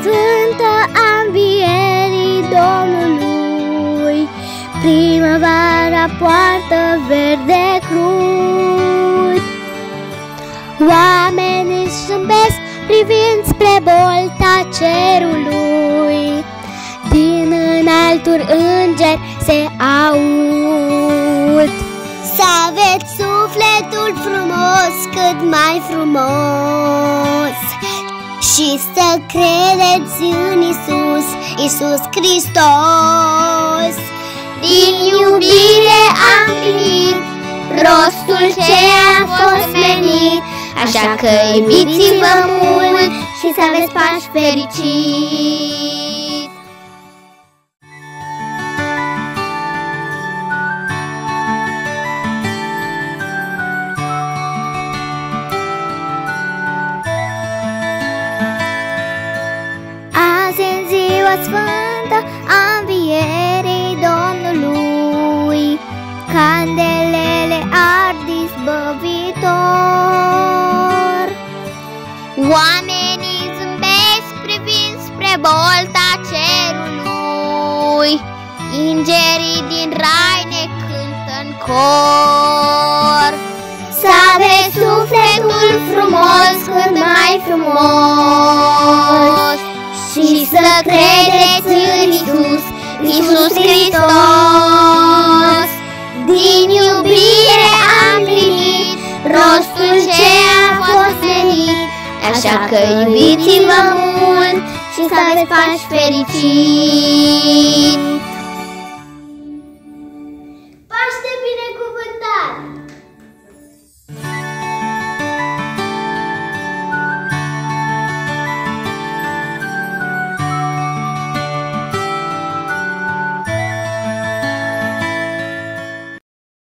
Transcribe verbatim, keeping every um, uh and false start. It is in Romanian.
sfântă a învierii Domnului, primăvara poartă verde crud. Oamenii zâmbesc privind spre bolta cerului, din înalturi îngeri se aud. Să aveți sufletul frumos, cât mai frumos, și să credeți în Iisus, Iisus Hristos. Din iubire am primit rostul ce a fost menit, așa că iubiți-vă mult și să aveți pași fericiți. Sfântă a învierii Domnului, candelele ard izbăvitor. Oamenii zâmbesc privind spre bolta cerului, îngerii din rai ne cântă în cor. Să aveți sufletul frumos, cât mai frumos, și să credeți în Iisus, Iisus Hristos. Din iubire am primit rostul ce a fost menit, așa că iubiți-vă mult și să aveți pași fericiți.